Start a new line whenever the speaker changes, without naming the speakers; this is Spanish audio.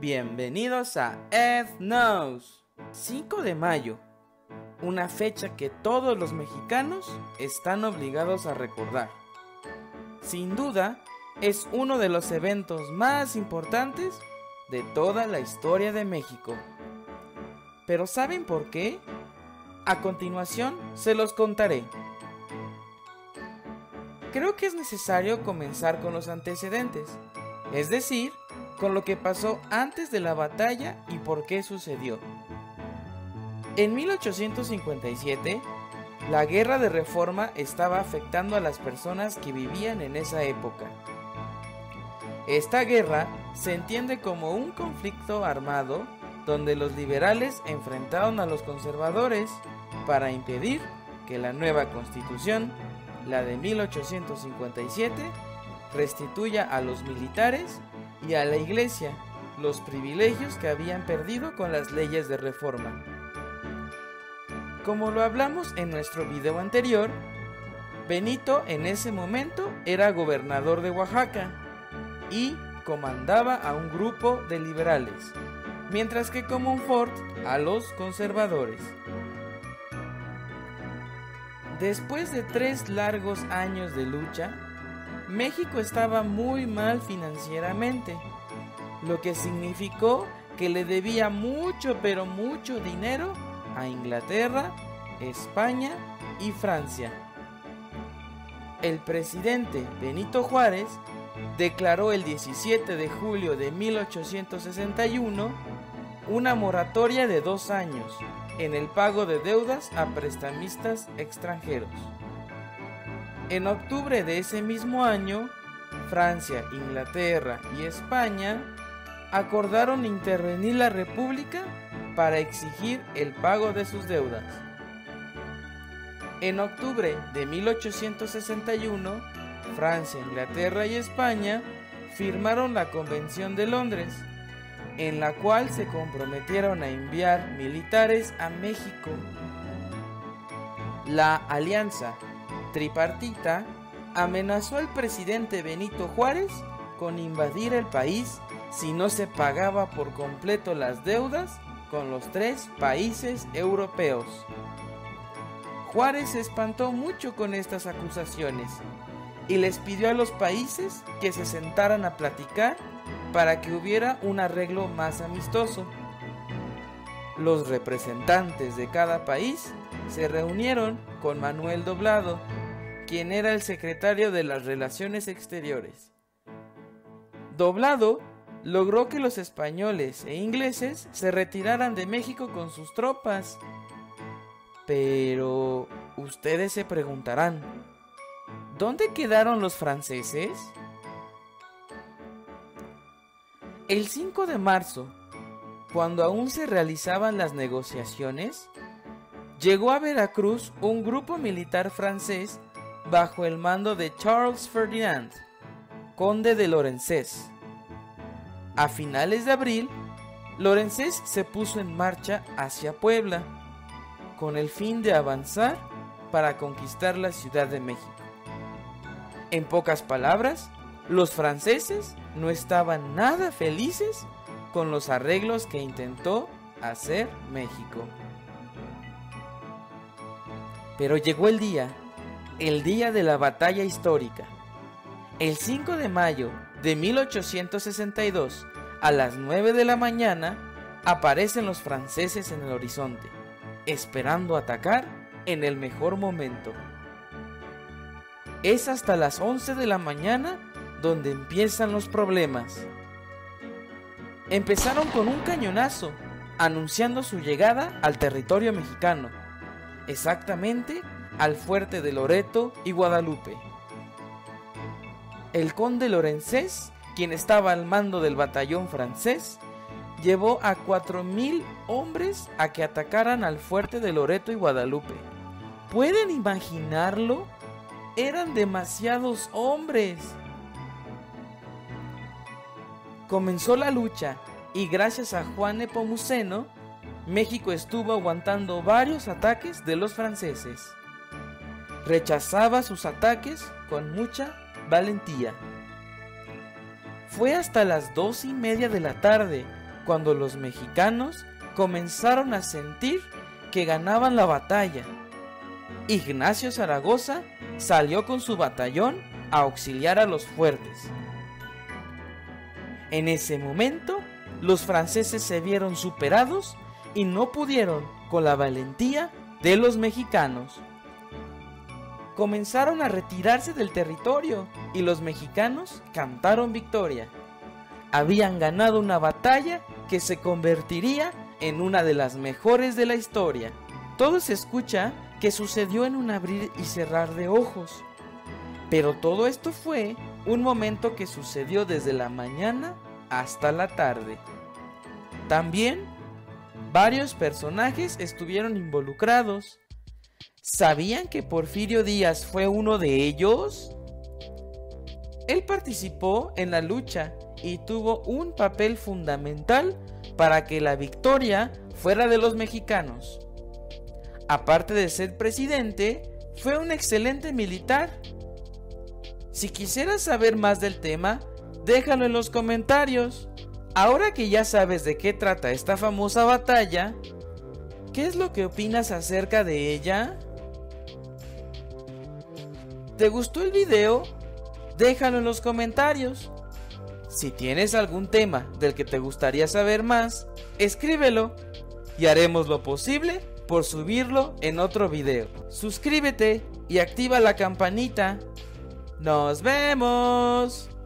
Bienvenidos a Ed Knows. 5 de mayo, una fecha que todos los mexicanos están obligados a recordar. Sin duda, es uno de los eventos más importantes de toda la historia de México. ¿Pero saben por qué? A continuación se los contaré. Creo que es necesario comenzar con los antecedentes, es decir, con lo que pasó antes de la batalla y por qué sucedió. En 1857, la Guerra de Reforma estaba afectando a las personas que vivían en esa época. Esta guerra se entiende como un conflicto armado donde los liberales enfrentaron a los conservadores para impedir que la nueva Constitución, la de 1857, restituya a los militares y a la Iglesia los privilegios que habían perdido con las leyes de reforma. Como lo hablamos en nuestro video anterior, Benito en ese momento era gobernador de Oaxaca y comandaba a un grupo de liberales, mientras que Comonfort a los conservadores. Después de 3 largos años de lucha, México estaba muy mal financieramente, lo que significó que le debía mucho pero mucho dinero a Inglaterra, España y Francia. El presidente Benito Juárez declaró el 17 de julio de 1861 una moratoria de 2 años en el pago de deudas a prestamistas extranjeros. En octubre de ese mismo año, Francia, Inglaterra y España acordaron intervenir la República para exigir el pago de sus deudas. En octubre de 1861, Francia, Inglaterra y España firmaron la Convención de Londres, en la cual se comprometieron a enviar militares a México. La alianza tripartita amenazó al presidente Benito Juárez con invadir el país si no se pagaba por completo las deudas con los 3 países europeos. Juárez se espantó mucho con estas acusaciones y les pidió a los países que se sentaran a platicar para que hubiera un arreglo más amistoso. Los representantes de cada país se reunieron con Manuel Doblado, quien era el secretario de las Relaciones Exteriores. Doblado logró que los españoles e ingleses se retiraran de México con sus tropas. Pero ustedes se preguntarán, ¿dónde quedaron los franceses? El 5 de marzo, cuando aún se realizaban las negociaciones, llegó a Veracruz un grupo militar francés bajo el mando de Charles Ferdinand, conde de Lorenzés. A finales de abril, Lorenzés se puso en marcha hacia Puebla, con el fin de avanzar para conquistar la Ciudad de México. En pocas palabras, los franceses no estaban nada felices con los arreglos que intentó hacer México. Pero llegó el día de la batalla histórica. El 5 de mayo de 1862, a las 9 de la mañana, aparecen los franceses en el horizonte, esperando atacar en el mejor momento. Es hasta las 11 de la mañana donde empiezan los problemas. Empezaron con un cañonazo, anunciando su llegada al territorio mexicano, exactamente al fuerte de Loreto y Guadalupe. El conde Lorenzés, quien estaba al mando del batallón francés, llevó a 4,000 hombres a que atacaran al fuerte de Loreto y Guadalupe. ¿Pueden imaginarlo? Eran demasiados hombres. Comenzó la lucha y gracias a Juan Nepomuceno, México estuvo aguantando varios ataques de los franceses. Rechazaba sus ataques con mucha valentía. Fue hasta las 2:30 de la tarde cuando los mexicanos comenzaron a sentir que ganaban la batalla. Ignacio Zaragoza salió con su batallón a auxiliar a los fuertes. En ese momento, los franceses se vieron superados y no pudieron con la valentía de los mexicanos. Comenzaron a retirarse del territorio y los mexicanos cantaron victoria. Habían ganado una batalla que se convertiría en una de las mejores de la historia. Todo se escucha que sucedió en un abrir y cerrar de ojos. Pero todo esto fue un momento que sucedió desde la mañana hasta la tarde. También varios personajes estuvieron involucrados. ¿Sabían que Porfirio Díaz fue uno de ellos? Él participó en la lucha y tuvo un papel fundamental para que la victoria fuera de los mexicanos. Aparte de ser presidente, fue un excelente militar. Si quisieras saber más del tema, déjalo en los comentarios. Ahora que ya sabes de qué trata esta famosa batalla, ¿qué es lo que opinas acerca de ella? ¿Te gustó el video? Déjalo en los comentarios. Si tienes algún tema del que te gustaría saber más, escríbelo y haremos lo posible por subirlo en otro video. Suscríbete y activa la campanita. ¡Nos vemos!